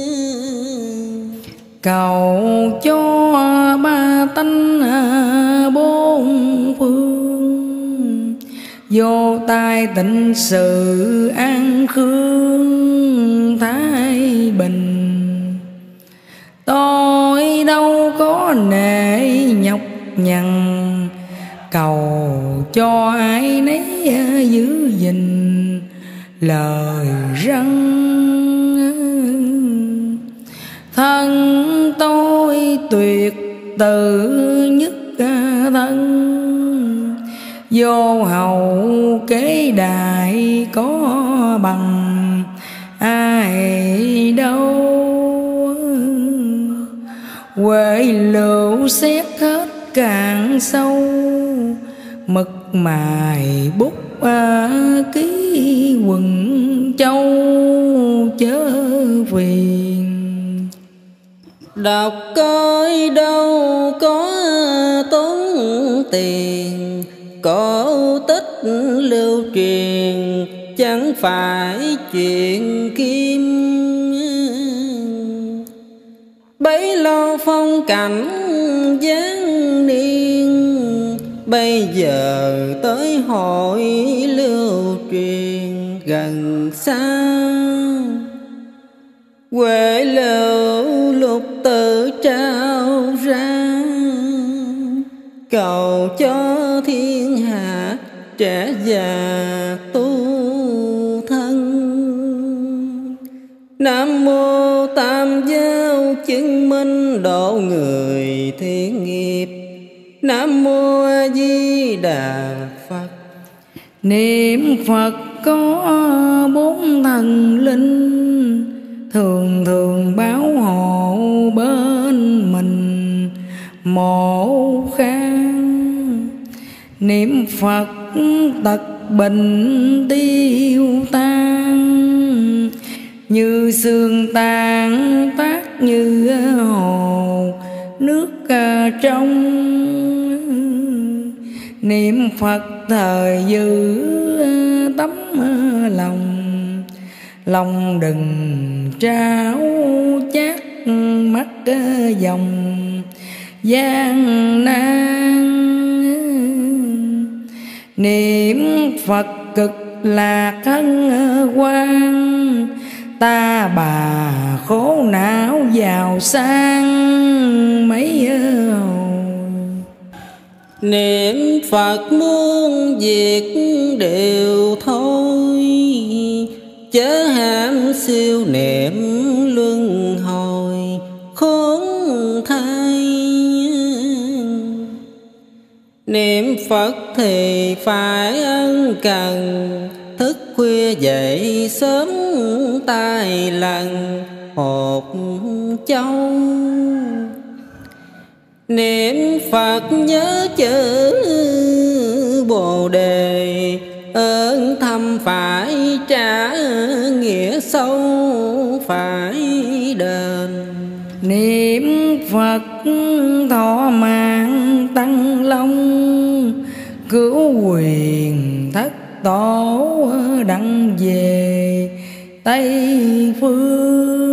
Cầu cho ba tánh bốn phương, vô tai tịnh sự an khương thái bình. Tôi đâu có nể nhọc nhằn, cầu cho ai nấy giữ gìn lời răn. Thân tôi tuyệt tự nhất thân, vô hậu kế đại có bằng ai đâu. Huệ lựu xét hết cạn sâu, mực mài bút ký quần châu chớ phiền. Đọc coi đâu có tốn tiền, cổ tích lưu truyền chẳng phải chuyện kim. Bấy lo phong cảnh giáng niên, bây giờ tới hội lưu truyền gần xa. Huệ lựu lục tự trao ra, cầu cho thiên hạ trẻ già tu thân. Nam mô Tam giáo chứng minh độ người thiện nghiệp. Nam mô A Di Đà Phật. Niệm Phật có bốn thần linh, thường thường bảo hộ bên mình mộ khang. Niệm Phật tật bệnh tiêu tan, như xương tan tác như hồ nước trong. Niệm Phật thời giữ tấm lòng, lòng đừng trao chát mắt dòng gian nan. Niệm Phật cực lạc hân hoan, ta bà khổ não giàu sang mấy hồi. Niệm Phật muôn việc đều thôi, chớ ham siêu niệm luân hồi khốn thay. Niệm Phật thì phải ân cần, thức khuya dậy sớm tai lần hột châu. Niệm Phật nhớ chữ Bồ Đề, ơn thầm phải trả, nghĩa sâu phải đền. Niệm Phật thọ mạng tăng long, cứu quyền tổ đặng về Tây phương.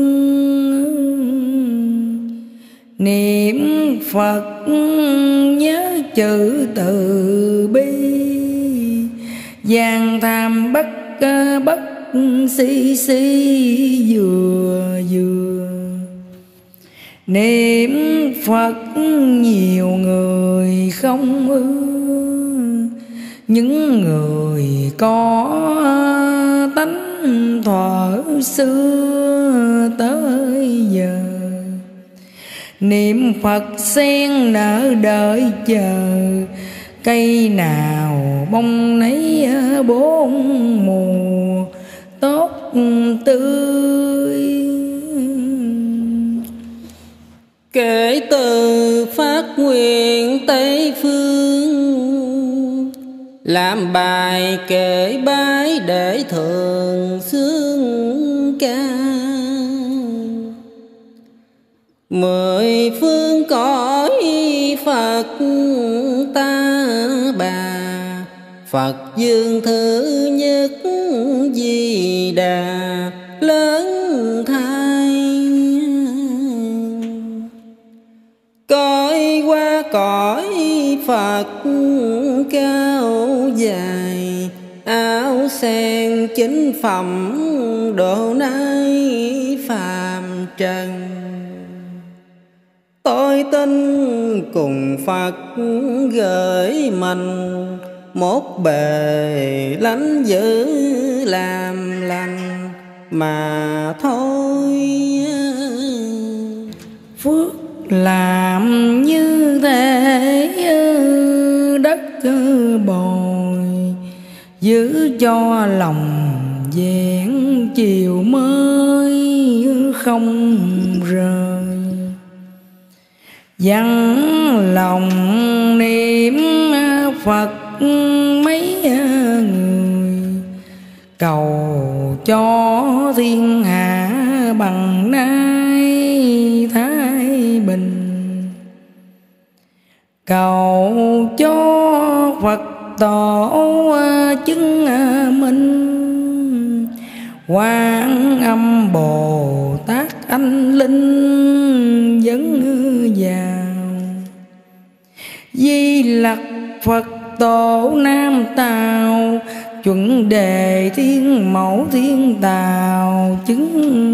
Niệm Phật nhớ chữ từ bi, gian tham bất si vừa vừa. Niệm Phật nhiều người không ưa, những người có tánh thuở xưa tới giờ. Niệm Phật sen nở đợi chờ, cây nào bông nấy bốn mùa tốt tươi. Kể từ phát nguyện Tây phương, làm bài kể bái để thường xướng ca. Mười phương cõi Phật ta bà, Phật dương thứ nhất Di Đà lớn thay. Coi qua cõi Phật cao dài, áo sen chính phẩm độ nay phàm trần. Tôi tin cùng Phật gửi mình, một bề lánh giữ làm lành mà thôi. Phước làm như thế đất bồi, giữ cho lòng vẹn chiều mới không rời. Dặn lòng niệm Phật mấy người, cầu cho thiên hạ bằng nay thái bình. Cầu cho Phật tổ chứng minh, Quan Âm Bồ Tát anh linh dẫn vào. Di Lặc Phật tổ Nam Tào, chuẩn đề thiên mẫu thiên tào chứng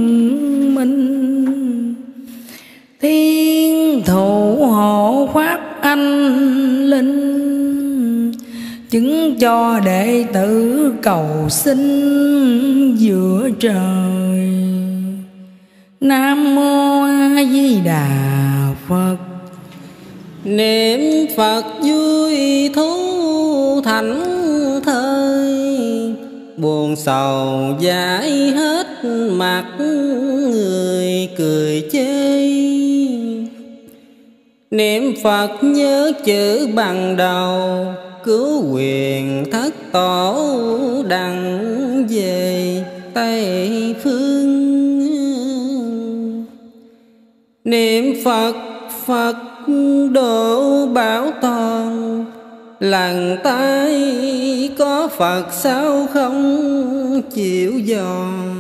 minh. Thiên thủ hộ pháp anh linh, chứng cho đệ tử cầu xin giữa trời. Nam mô A Di Đà Phật. Niệm Phật vui thú thảnh thơi, buồn sầu giải hết mặt người cười chê. Niệm Phật nhớ chữ bằng đầu, cứu quyền thất tổ đặng về Tây phương. Niệm Phật Phật độ bảo toàn, lần tay có Phật sao không chịu giòn.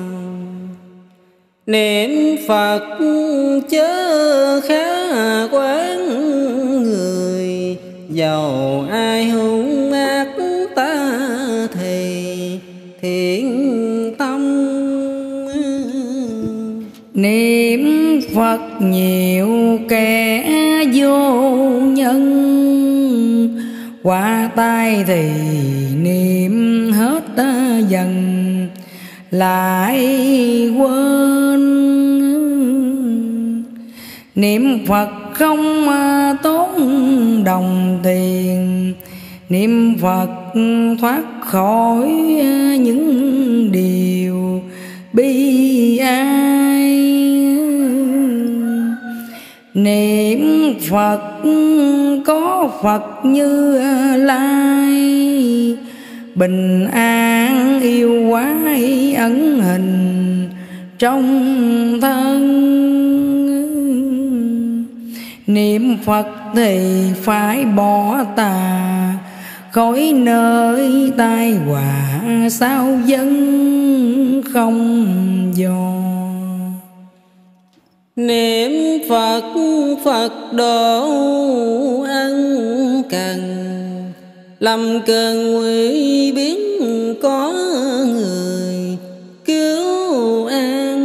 Niệm Phật chớ khá quán người, dầu ai hung ác ta thì thiện tâm. Niệm Phật nhiều kẻ vô nhân, qua tay thì niệm hết dần lại quên. Niệm Phật không tốn đồng tiền, niệm Phật thoát khỏi những điều bi ai. Niệm Phật có Phật Như Lai, bình an yêu quái ẩn hình trong thân. Niệm Phật thì phải bỏ tà, khỏi nơi tai họa sao dân không do. Niệm Phật Phật độ ân cần, lâm cơn nguy biến có người cứu an.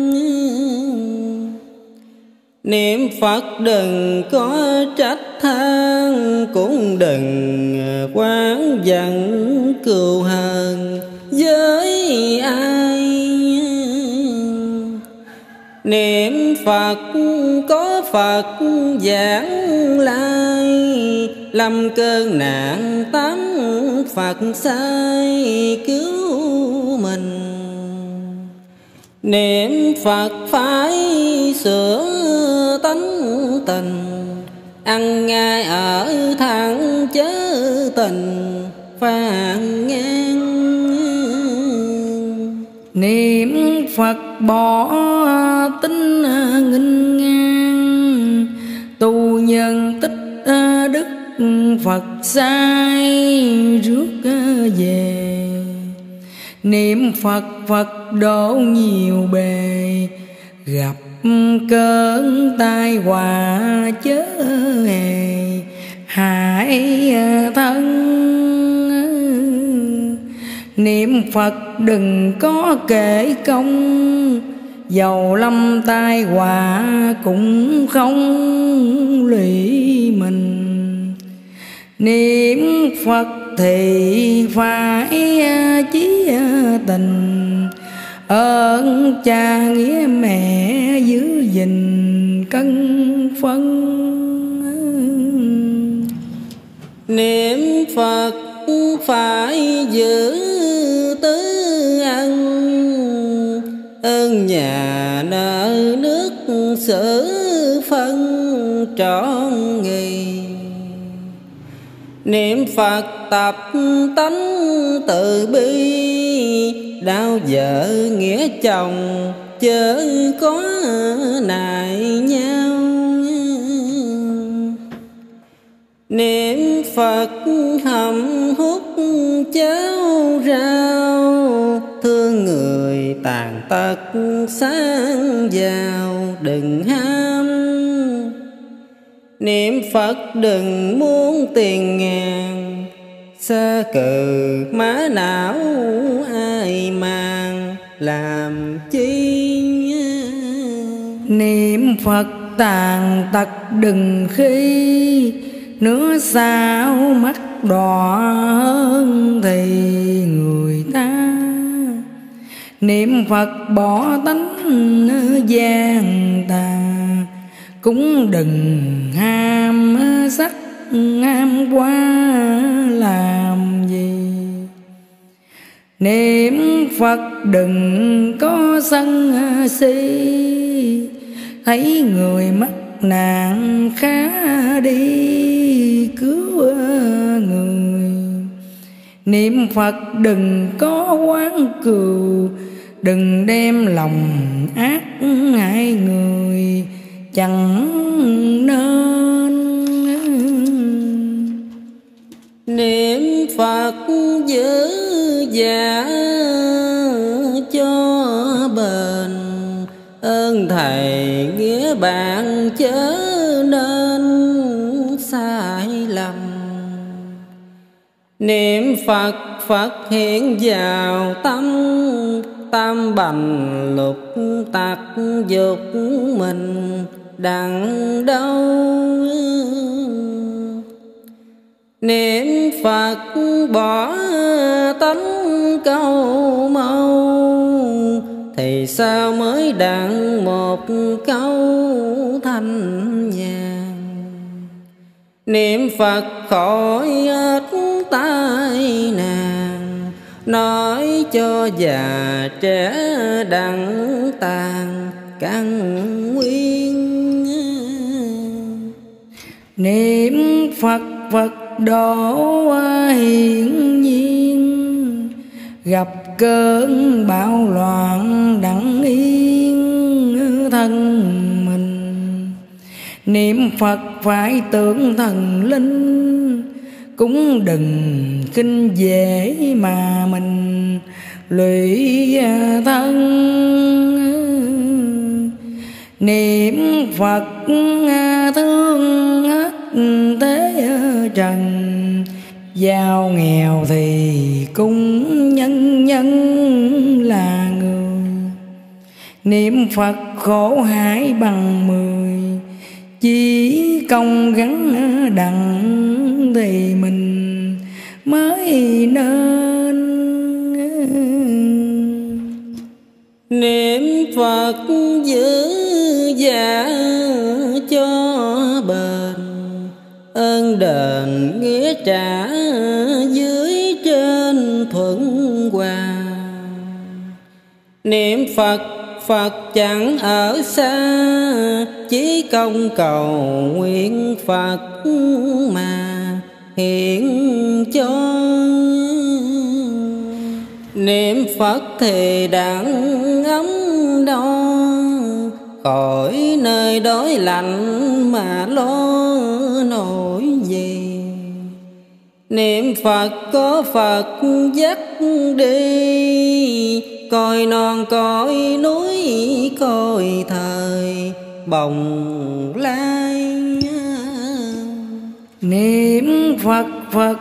Niệm Phật đừng có trách than, cũng đừng oán giận cừu hờn với ai. Niệm Phật có Phật giảng lai, lâm cơn nạn tắm Phật sai cứu mình. Niệm Phật phải sửa tánh tình, ăn ngay ở thẳng chớ tình phàn ngang. Niệm Phật bỏ tính nghinh ngang, tu nhân tích đức Phật sai rước về. Niệm Phật Phật độ nhiều bề, gặp cơn tai họa chớ hề hại thân. Niệm Phật đừng có kể công, dầu lâm tai họa cũng không lụy mình. Niệm Phật thì phải chí tình, ơn cha nghĩa mẹ giữ gìn cân phân. Niệm Phật phải giữ tứ ân, ơn nhà nợ nước xử phân trọn nghi. Niệm Phật tập tánh từ bi, đau vợ nghĩa chồng chớ có nại nhau. Niệm Phật hầm hút cháo rau, thương người tàn tật sáng giàu đừng ham. Niệm Phật đừng muốn tiền ngàn, xa cừ má não ai mang làm chi. Niệm Phật tàn tật đừng khi, nửa sao mắt đỏ hơn thì người ta. Niệm Phật bỏ tánh gian tà, cũng đừng ham sắc ham quá làm gì. Niệm Phật đừng có sân si, thấy người mắc nạn khá đi cứu người. Niệm Phật đừng có oán cừu, đừng đem lòng ác hại người chẳng nên. Niệm Phật giữ dạ cho bền, ơn thầy nghĩa bạn chớ nên sai lầm. Niệm Phật Phật hiện vào tâm, tam bành lục tặc dục mình đặng đâu. Niệm Phật bỏ tánh câu mâu, thì sao mới đặng một câu thanh nhàn. Niệm Phật khỏi ít tai nạn, nói cho già trẻ đặng tàn căn nguyên. Niệm Phật Phật độ hiển nhiên, gặp cơn bão loạn đặng yên thân mình. Niệm Phật phải tưởng thần linh, cũng đừng khinh dễ mà mình lụy thân. Niệm Phật thương hết thế trần, giàu nghèo thì cũng nhân nhân là người. Niệm Phật khổ hải bằng 10, chỉ công gắng đặng thì mình mới nên. Niệm Phật giữ dạ cho bền, ơn đền nghĩa trả dưới trên thuận hòa. Niệm Phật Phật chẳng ở xa, chỉ công cầu nguyện Phật mà hiện cho. Niệm Phật thì đặng ấm đo, khỏi nơi đói lạnh mà lo nổi gì. Niệm Phật có Phật dắt đi, coi non coi núi coi thời bồng lai. Niệm Phật Phật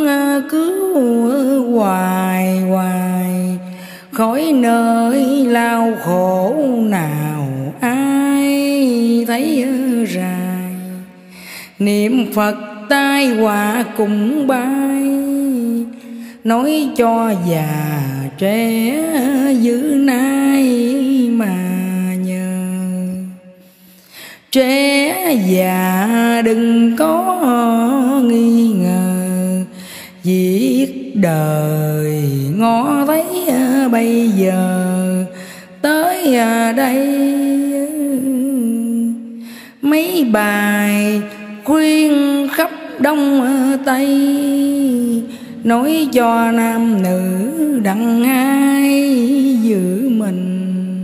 cứu hoài hoài, khỏi nơi lao khổ nào ai thấy rài. Niệm Phật tai họa cùng bay, nói cho già trẻ giữ nay mà nhờ. Trẻ già đừng có nghi ngờ, việc đời ngó thấy bây giờ tới đây. Mấy bài khuyên khắp Đông Tây, nói cho nam nữ đặng ai giữ mình.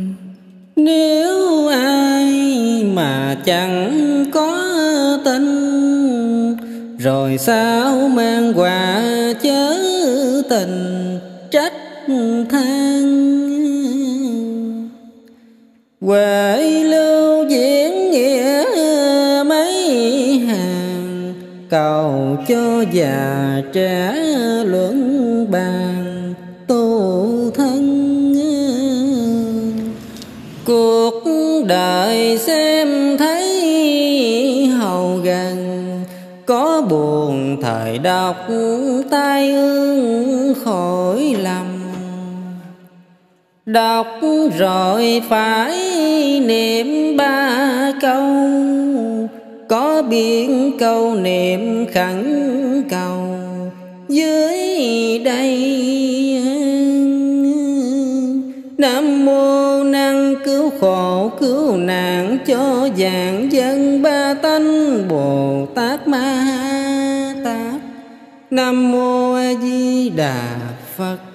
Nếu ai mà chẳng có tin, rồi sao mang quả chớ tình trách than. Huệ lưu diễn nghĩa mấy hàng, cầu cho già trẻ luận bàn tu thân. Cuộc đời xem thấy hầu gần, có buồn thời đọc tai ương khỏi lầm. Đọc rồi phải niệm 3 câu, có biển câu niệm khẩn cầu dưới đây. Nam mô năng cứu khổ cứu nạn cho vạn dân ba tánh Bồ Tát Ma Tát. Nam mô A Di Đà Phật.